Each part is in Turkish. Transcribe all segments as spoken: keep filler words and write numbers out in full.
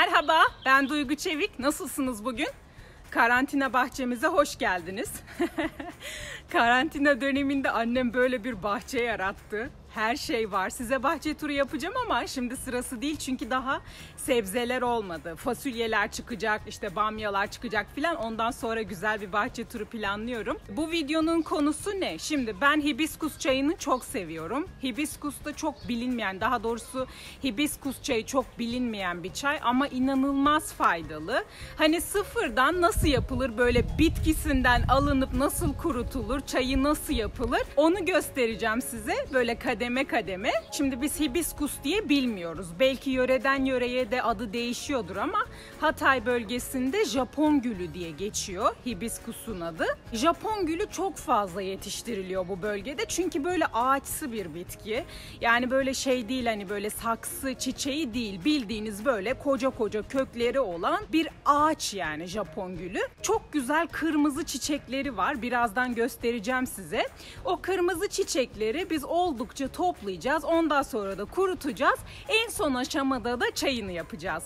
Merhaba, ben Duygu Çevik. Nasılsınız bugün? Karantina bahçemize hoş geldiniz. Karantina döneminde annem böyle bir bahçe yarattı. Her şey var. Size bahçe turu yapacağım ama şimdi sırası değil çünkü daha sebzeler olmadı. Fasulyeler çıkacak, işte bamyalar çıkacak filan. Ondan sonra güzel bir bahçe turu planlıyorum. Bu videonun konusu ne? Şimdi ben hibiskus çayını çok seviyorum. Hibiskus da çok bilinmeyen, daha doğrusu hibiskus çayı çok bilinmeyen bir çay ama inanılmaz faydalı. Hani sıfırdan nasıl yapılır, böyle bitkisinden alınıp nasıl kurutulur, çayı nasıl yapılır onu göstereceğim size. Böyle kademe kademe kademe. Şimdi biz hibiskus diye bilmiyoruz. Belki yöreden yöreye de adı değişiyordur ama Hatay bölgesinde Japon gülü diye geçiyor hibiskusun adı. Japon gülü çok fazla yetiştiriliyor bu bölgede. Çünkü böyle ağaçsı bir bitki. Yani böyle şey değil, hani böyle saksı çiçeği değil. Bildiğiniz böyle koca koca kökleri olan bir ağaç yani Japon gülü. Çok güzel kırmızı çiçekleri var. Birazdan göstereceğim size. O kırmızı çiçekleri biz oldukça toplayacağız. Ondan sonra da kurutacağız. En son aşamada da çayını yapacağız.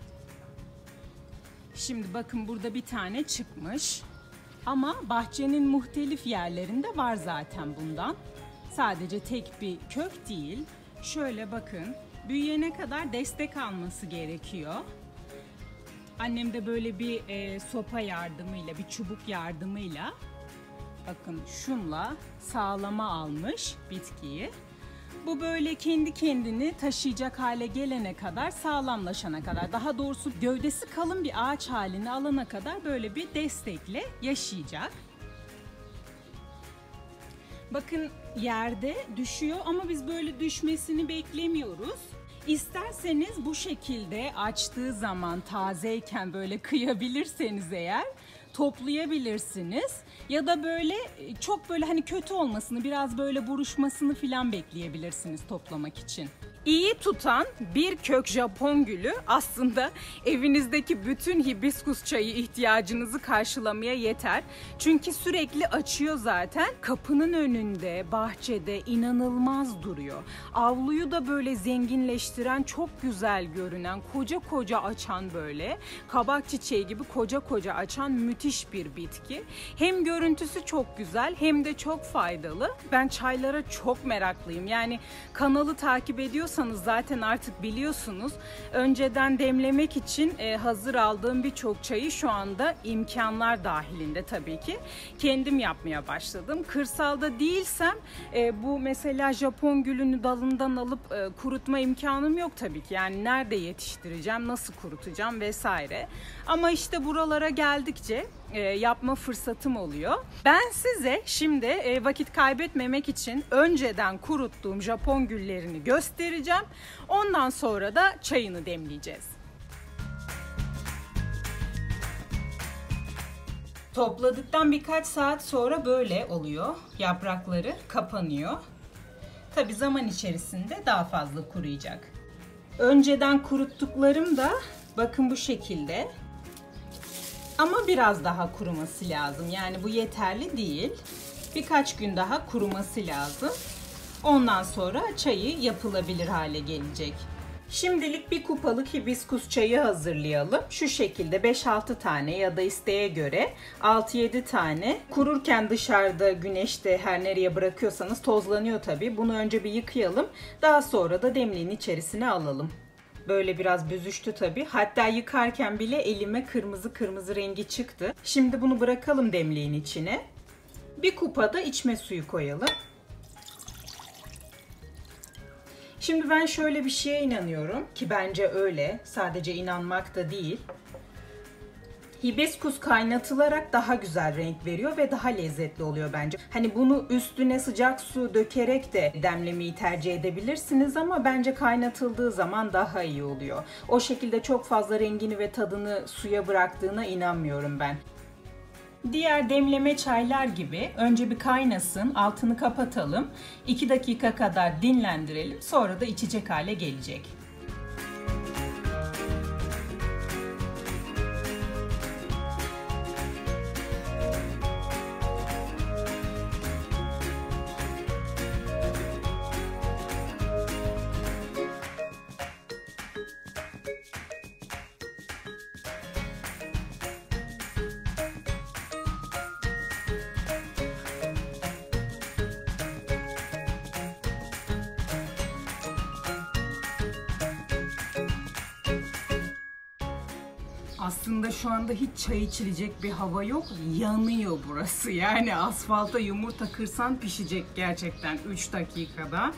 Şimdi bakın burada bir tane çıkmış. Ama bahçenin muhtelif yerlerinde var zaten bundan. Sadece tek bir kök değil. Şöyle bakın. Büyüyene kadar destek alması gerekiyor. Annem de böyle bir e, sopa yardımıyla, bir çubuk yardımıyla, bakın şunla sağlama almış bitkiyi. Bu böyle kendi kendini taşıyacak hale gelene kadar, sağlamlaşana kadar, daha doğrusu gövdesi kalın bir ağaç halini alana kadar böyle bir destekle yaşayacak. Bakın yerde düşüyor ama biz böyle düşmesini beklemiyoruz. İsterseniz bu şekilde açtığı zaman tazeyken böyle kıyabilirseniz eğer toplayabilirsiniz. Ya da böyle çok böyle hani kötü olmasını, biraz böyle buruşmasını falan bekleyebilirsiniz toplamak için. İyi tutan bir kök Japon gülü aslında evinizdeki bütün hibiskus çayı ihtiyacınızı karşılamaya yeter. Çünkü sürekli açıyor zaten. Kapının önünde, bahçede inanılmaz duruyor. Avluyu da böyle zenginleştiren, çok güzel görünen, koca koca açan, böyle kabak çiçeği gibi koca koca açan müthiş bir bitki. Hem görüntüsü çok güzel hem de çok faydalı. Ben çaylara çok meraklıyım. Yani kanalı takip ediyorsanız zaten artık biliyorsunuz. Önceden demlemek için e, hazır aldığım birçok çayı şu anda imkanlar dahilinde tabii ki kendim yapmaya başladım. Kırsalda değilsem e, bu mesela Japon gülünü dalından alıp e, kurutma imkanım yok tabii ki. Yani nerede yetiştireceğim, nasıl kurutacağım vesaire. Ama işte buralara geldikçe E, yapma fırsatım oluyor. Ben size şimdi e, vakit kaybetmemek için önceden kuruttuğum Japon güllerini göstereceğim. Ondan sonra da çayını demleyeceğiz. Topladıktan birkaç saat sonra böyle oluyor. Yaprakları kapanıyor. Tabii zaman içerisinde daha fazla kuruyacak. Önceden kuruttuklarım da bakın bu şekilde. Ama biraz daha kuruması lazım. Yani bu yeterli değil. Birkaç gün daha kuruması lazım. Ondan sonra çayı yapılabilir hale gelecek. Şimdilik bir kupalık hibiskus çayı hazırlayalım. Şu şekilde beş altı tane ya da isteğe göre altı yedi tane. Kururken dışarıda güneşte her nereye bırakıyorsanız tozlanıyor tabii. Bunu önce bir yıkayalım. Daha sonra da demliğin içerisine alalım. Böyle biraz büzüştü tabii. Hatta yıkarken bile elime kırmızı kırmızı rengi çıktı. Şimdi bunu bırakalım demliğin içine. Bir kupada içme suyu koyalım. Şimdi ben şöyle bir şeye inanıyorum ki bence öyle. Sadece inanmak da değil. Hibiskus kaynatılarak daha güzel renk veriyor ve daha lezzetli oluyor bence. Hani bunu üstüne sıcak su dökerek de demlemeyi tercih edebilirsiniz ama bence kaynatıldığı zaman daha iyi oluyor. O şekilde çok fazla rengini ve tadını suya bıraktığına inanmıyorum ben. Diğer demleme çaylar gibi önce bir kaynasın, altını kapatalım. iki dakika kadar dinlendirelim. Sonra da içecek hale gelecek. Aslında şu anda hiç çay içilecek bir hava yok. Yanıyor burası. Yani asfalta yumurta kırsan pişecek gerçekten üç dakikada.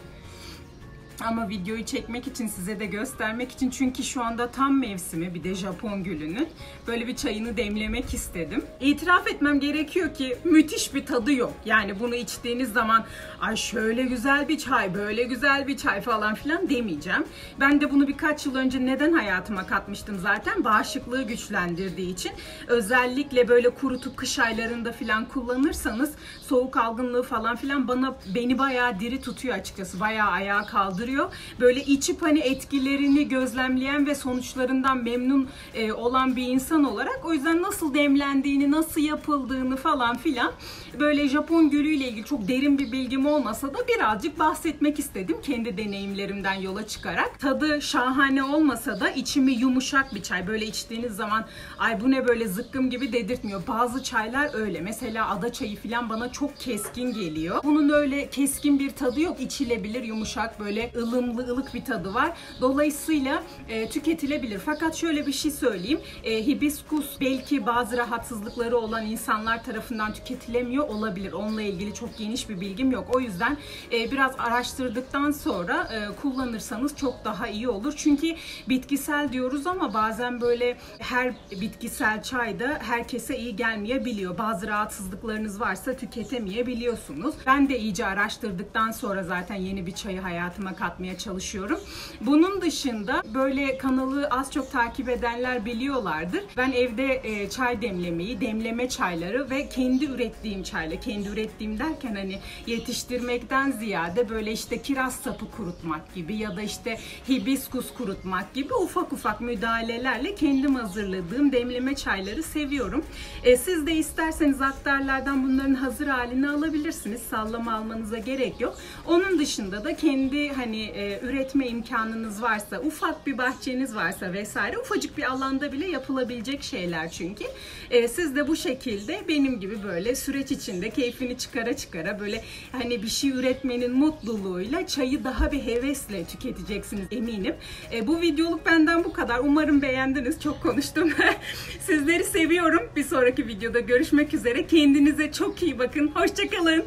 Ama videoyu çekmek için, size de göstermek için, çünkü şu anda tam mevsimi, bir de Japon gülünün, böyle bir çayını demlemek istedim. İtiraf etmem gerekiyor ki müthiş bir tadı yok. Yani bunu içtiğiniz zaman ay şöyle güzel bir çay, böyle güzel bir çay falan filan demeyeceğim. Ben de bunu birkaç yıl önce neden hayatıma katmıştım zaten? Bağışıklığı güçlendirdiği için. Özellikle böyle kurutup kış aylarında filan kullanırsanız soğuk algınlığı falan filan bana beni bayağı diri tutuyor açıkçası. Bayağı ayağa kaldırıyor. Böyle içip hani etkilerini gözlemleyen ve sonuçlarından memnun e, olan bir insan olarak, o yüzden nasıl demlendiğini, nasıl yapıldığını falan filan, böyle Japon gülüyle ilgili çok derin bir bilgim olmasa da birazcık bahsetmek istedim kendi deneyimlerimden yola çıkarak. Tadı şahane olmasa da içimi yumuşak bir çay. Böyle içtiğiniz zaman ay bu ne böyle zıkkım gibi dedirtmiyor. Bazı çaylar öyle. Mesela ada çayı filan bana çok keskin geliyor. Bunun öyle keskin bir tadı yok. İçilebilir, yumuşak, böyle ılımlı, ılık bir tadı var. Dolayısıyla e, tüketilebilir. Fakat şöyle bir şey söyleyeyim. E, hibiskus belki bazı rahatsızlıkları olan insanlar tarafından tüketilemiyor olabilir. Onunla ilgili çok geniş bir bilgim yok. O yüzden e, biraz araştırdıktan sonra e, kullanırsanız çok daha iyi olur. Çünkü bitkisel diyoruz ama bazen böyle her bitkisel çay da herkese iyi gelmeyebiliyor. Bazı rahatsızlıklarınız varsa tüketemeyebiliyorsunuz. Ben de iyice araştırdıktan sonra zaten yeni bir çayı hayatıma katmaya çalışıyorum. Bunun dışında böyle kanalı az çok takip edenler biliyorlardır. Ben evde e, çay demlemeyi, demleme çayları ve kendi ürettiğim çayla, kendi ürettiğim derken hani yetiştirmekten ziyade böyle işte kiraz sapı kurutmak gibi ya da işte hibiskus kurutmak gibi ufak ufak müdahalelerle kendim hazırladığım demleme çayları seviyorum. E, siz de isterseniz aktarlardan bunların hazır halini alabilirsiniz. Sallama almanıza gerek yok. Onun dışında da kendi hani e, üretme imkanınız varsa, ufak bir bahçeniz varsa vesaire, ufacık bir alanda bile yapılabilecek şeyler çünkü. E, siz de bu şekilde benim gibi böyle süreç içinde keyfini çıkara çıkara böyle hani bir şey üretmenin mutluluğuyla çayı daha bir hevesle tüketeceksiniz eminim. E, bu videoluk benden bu kadar. Umarım beğendiniz. Çok konuştum. Sizleri seviyorum. Bir sonraki videoda görüşmek üzere. Kendinize çok iyi bakın. Hoşça kalın.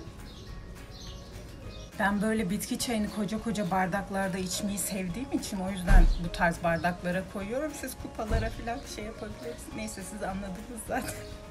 Ben böyle bitki çayını koca koca bardaklarda içmeyi sevdiğim için o yüzden bu tarz bardaklara koyuyorum. Siz kupalara falan şey yapabilirsiniz. Neyse siz anladınız zaten.